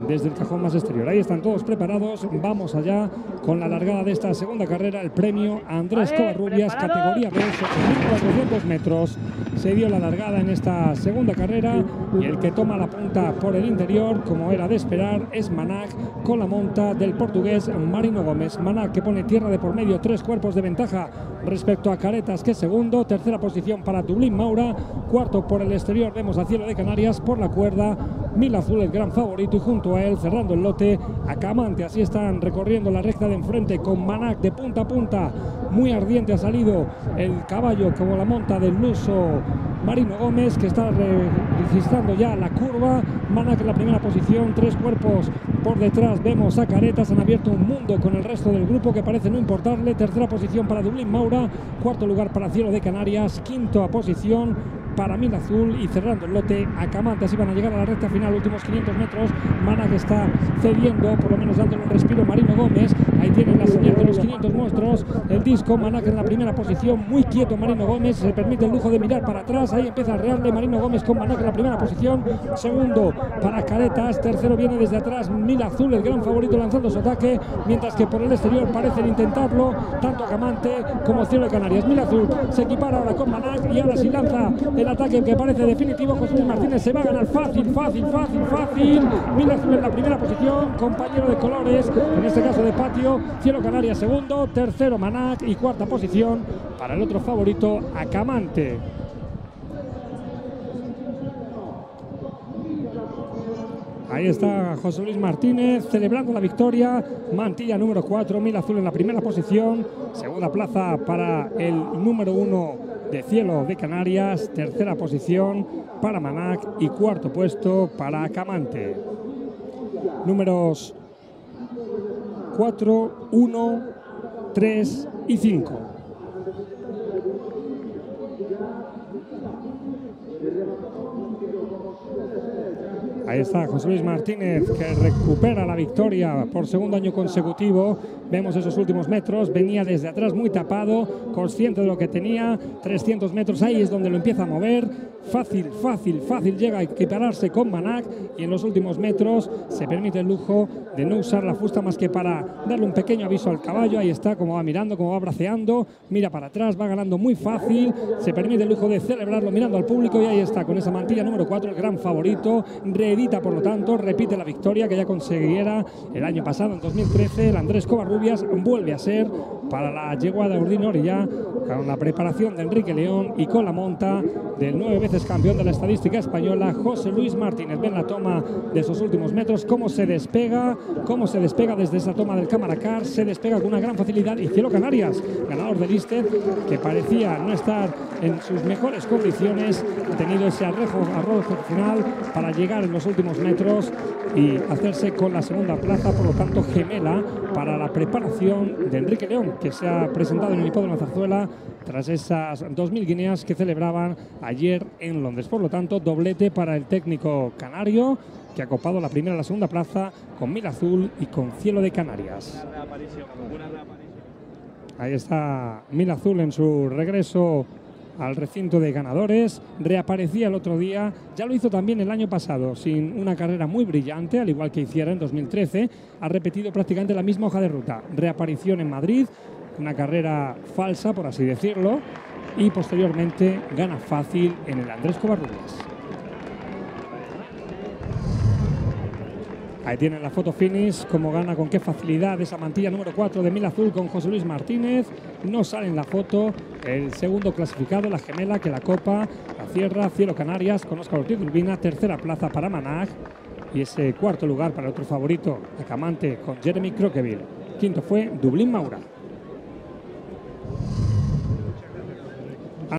desde el cajón más exterior. Ahí están todos preparados. Vamos allá con la largada de esta segunda carrera. El premio Andrés Covarrubias, categoría B, 8.400 metros. Se dio la largada en esta segunda carrera y el que toma la punta por el interior, como era de esperar, es Manac con la monta del portugués Marino Gómez. Manac que pone tierra de por medio, 3 cuerpos de ventaja respecto a Caretas, que es segundo. Tercera posición para Dublín Maura. Cuarto por el exterior vemos a Cielo de Canarias. Por la cuerda Mil Azul, el gran favorito, y junto a él cerrando el lote Acamante. Así están recorriendo la recta de enfrente con Manac de punta a punta. Muy ardiente ha salido el caballo como la monta del luso Marino Gómez, que está registrando ya la curva. Manac en la primera posición, 3 cuerpos por detrás vemos a Caretas. Han abierto un mundo con el resto del grupo que parece no importarle. Tercera posición para Dublín Maura, cuarto lugar para Cielo de Canarias, quinta posición para Mil Azul y cerrando el lote Acamante. Así van a llegar a la recta final, últimos 500 metros. Manac está cediendo, por lo menos dándole un respiro Marino Gómez. Ahí tienen la señal de los 500 monstruos. El disco, Manac en la primera posición, muy quieto Marino Gómez, se permite el lujo de mirar para atrás. Ahí empieza a rearle Marino Gómez con Manac en la primera posición. Segundo para Caretas, tercero viene desde atrás Mil Azul, el gran favorito, lanzando su ataque, mientras que por el exterior parecen intentarlo tanto Acamante como Cielo de Canarias. Mil Azul se equipara ahora con Manac y ahora sí lanza el ataque que parece definitivo. José Luis Martínez se va a ganar fácil. Mil Azul en la primera posición, compañero de colores, en este caso de patio. Cielo Canarias segundo, tercero Manac y cuarta posición para el otro favorito Acamante. Ahí está José Luis Martínez celebrando la victoria. Mantilla número 4, Mil Azul en la primera posición. Segunda plaza para el número 1 de Cielo de Canarias. Tercera posición para Manac y cuarto puesto para Acamante. Números 4, 1, 3 y 5. Ahí está José Luis Martínez, que recupera la victoria por segundo año consecutivo. Vemos esos últimos metros, venía desde atrás muy tapado, consciente de lo que tenía. 300 metros, ahí es donde lo empieza a mover. Fácil llega a equipararse con Manac y en los últimos metros se permite el lujo de no usar la fusta más que para darle un pequeño aviso al caballo. Ahí está, como va mirando, como va braceando, mira para atrás, va ganando muy fácil, se permite el lujo de celebrarlo mirando al público y ahí está, con esa mantilla número 4, el gran favorito. Reedita, por lo tanto, repite la victoria que ya consiguiera el año pasado, en 2013. El Andrés Covarrubias vuelve a ser para la yegua de Urdín Orellá, con la preparación de Enrique León y con la monta del 9 veces campeón de la estadística española, José Luis Martínez. Ven la toma de esos últimos metros, cómo se despega desde esa toma del Cámara Car, se despega con una gran facilidad. Y Cielo Canarias, ganador del Isted, que parecía no estar en sus mejores condiciones, ha tenido ese arrojo final para llegar en los últimos metros y hacerse con la segunda plaza, por lo tanto gemela para la preparación de Enrique León, que se ha presentado en el Hipódromo Zarzuela tras esas 2000 guineas que celebraban ayer en Londres. Por lo tanto, doblete para el técnico canario, que ha copado la primera y la segunda plaza con Mil Azul y con Cielo de Canarias. Ahí está Mil Azul en su regreso al recinto de ganadores. Reaparecía el otro día, ya lo hizo también el año pasado, sin una carrera muy brillante, al igual que hiciera en 2013. Ha repetido prácticamente la misma hoja de ruta. Reaparición en Madrid, una carrera falsa, por así decirlo, y posteriormente gana fácil en el Andrés Covarrubias. Ahí tienen la foto finish, cómo gana, con qué facilidad esa mantilla número 4 de Mil Azul con José Luis Martínez. No sale en la foto el segundo clasificado, la gemela, que la copa la cierra Cielo Canarias con Óscar Ortiz Urbina. Tercera plaza para Manac y ese cuarto lugar para el otro favorito, Acamante, con Jeremy Croqueville. Quinto fue Dublín Maura.